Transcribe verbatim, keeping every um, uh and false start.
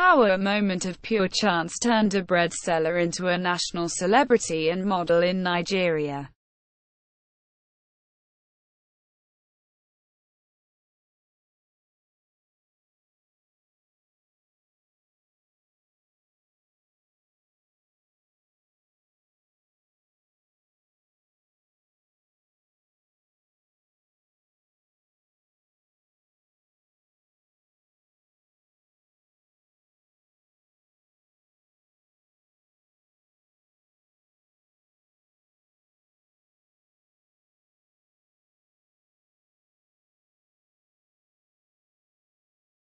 power moment of pure chance turned a bread seller into a national celebrity and model in Nigeria.